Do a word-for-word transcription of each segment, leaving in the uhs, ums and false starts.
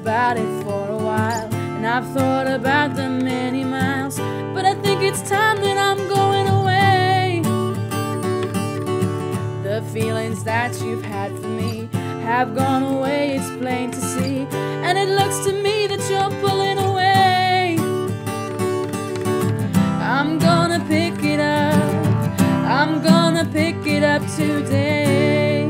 about it for a while, and I've thought about the many miles, but I think it's time that I'm going away. The feelings that you've had for me have gone away, it's plain to see, and it looks to me that you're pulling away. I'm gonna pick it up, I'm gonna pick it up today.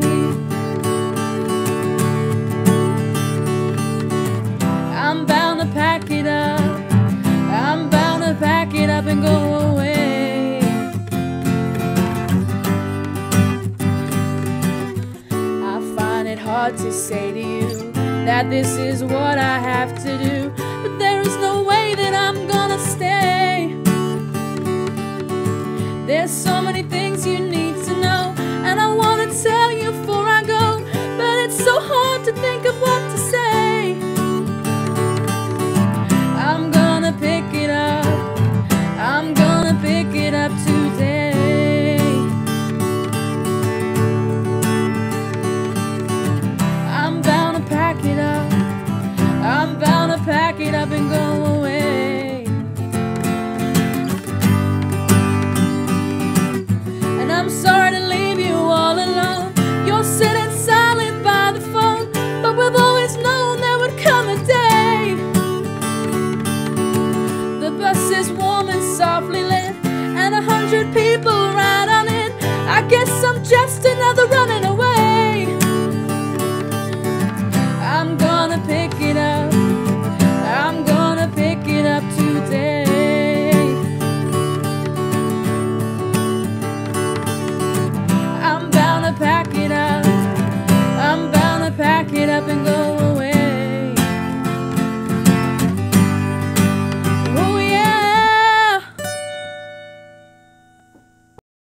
I'm bound to pack it up, I'm bound to pack it up and go away. I find it hard to say to you that this is what I have to do, but there is no way that I'm gonna stay. There's so many